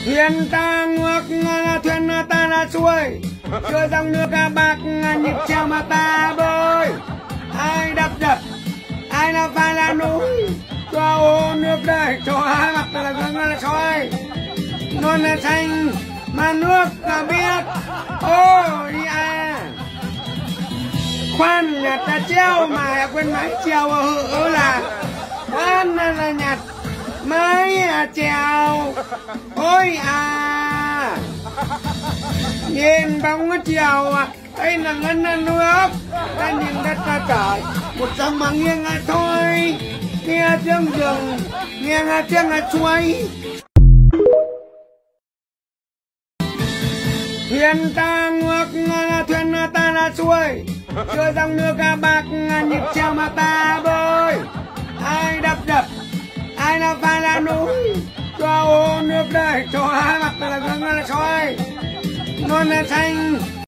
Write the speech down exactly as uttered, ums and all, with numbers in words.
Thuyền ta ngược thuyền ta là xuôi, chưa dòng nước bạc nhịp treo mà ta bơi. Ai đập đập, ai là phải là núi, cho ô nước đây, cho hai mặt là gương là soi. Non là xanh mà nước là biết, ôi à. Khoan nhặt ta treo mà quên máy treo ở là khoan là nhặt máy treo, ôi à. Nhìn bóng nó treo à, đây là ngân nước, ta nhìn đất ta trời, một dòng mà nghiêng à thôi, nghe tiếng rừng, nghe tiếng là suối. Thuyền ta ngược thuyền ta là xuôi, chưa dòng nước bạc nhịp treo mà ta bơi. Ai đập đập, ai là phải là núi, cho ô nước đây, cho hai mặt là gương là soi. Non là xanh